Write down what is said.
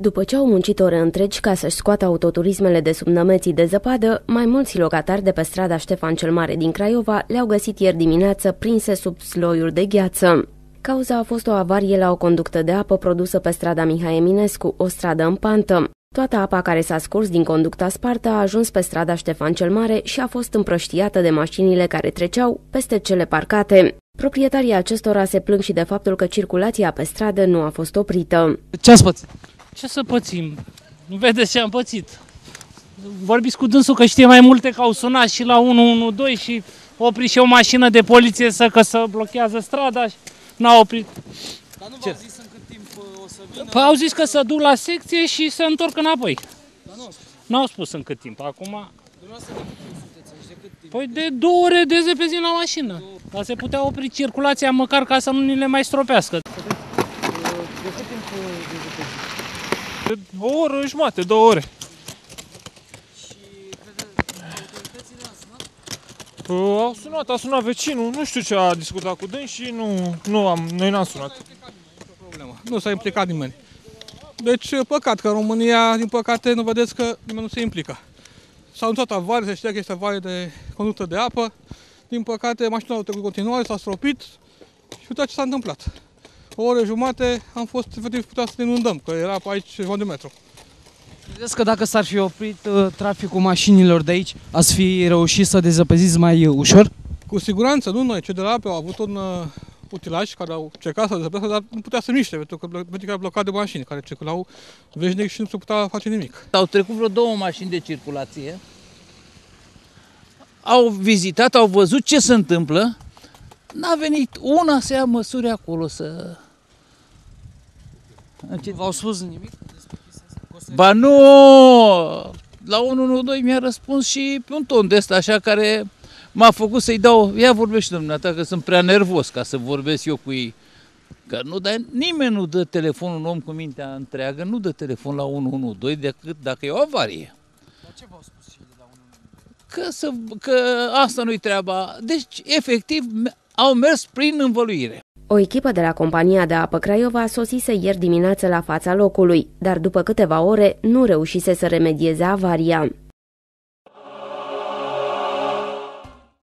După ce au muncit ore întregi ca să-și scoată autoturismele de sub nămeții de zăpadă, mai mulți locatari de pe strada Ștefan cel Mare din Craiova le-au găsit ieri dimineață prinse sub sloiuri de gheață. Cauza a fost o avarie la o conductă de apă produsă pe strada Mihai Eminescu, o stradă în pantă. Toată apa care s-a scurs din conducta spartă a ajuns pe strada Ștefan cel Mare și a fost împrăștiată de mașinile care treceau peste cele parcate. Proprietarii acestora se plâng și de faptul că circulația pe stradă nu a fost oprită. Ce ați pățit? Ce să pățim? Nu vedeți ce am pățit? Vorbiți cu dânsul că știe mai multe, că au sunat și la 112 și opri și o mașină de poliție să blochează strada și n-a oprit. Dar nu v-au zis în cât timp o să vină? Păi au zis că să duc la secție și să întorc înapoi. Dar nu au spus. N-au spus în cât timp. Acum... Dumneavoastră de cât timp sunteți aici? De cât timp? Păi de 2 ore de zi pe zi la mașină. Dar se putea opri circulația măcar ca să nu ni le mai stropească. De cât timp de zi pe zi? De o oră jumate, 2 ore. Și autoritățile au sunat? A sunat vecinul, nu știu ce a discutat cu dâns și noi n-am sunat. Nu s-a implicat nimeni. Deci, păcat că în România, din păcate, nu vedeți că nimeni nu se implică. S-au anunțat avarii, se știa că este avarie de conductă de apă. Din păcate, mașinile au trecut continuare, s-au stropit și uitați ce s-a întâmplat. O oră jumate am fost, efectiv, putea să ne inundăm, că era pe aici jumătate de metru. Credeți că dacă s-ar fi oprit traficul mașinilor de aici, ați fi reușit să dezăpăziți mai ușor? Cu siguranță, nu noi, cei de la apă au avut un utilaj care au încercat să dezăpească, dar nu putea să miște, pentru că era blocat de mașini care circulau veșnic și nu se putea face nimic. Au trecut vreo 2 mașini de circulație, au vizitat, au văzut ce se întâmplă, n-a venit una să ia măsuri acolo să... V-au spus nimic? Ba nu! La 112 mi-a răspuns și pe un ton de ăsta așa care m-a făcut să-i dau... Ia vorbește dumneata că sunt prea nervos ca să vorbesc eu cu ei. Că nu, dar nimeni nu dă telefonul, un om cu mintea întreagă, nu dă telefon la 112 decât dacă e o avarie. Dar ce v-au spus și de la 112? Că asta nu-i treaba. Deci, efectiv, au mers prin învăluire. O echipă de la compania de apă Craiova sosise ieri dimineață la fața locului, dar după câteva ore nu reușise să remedieze avaria.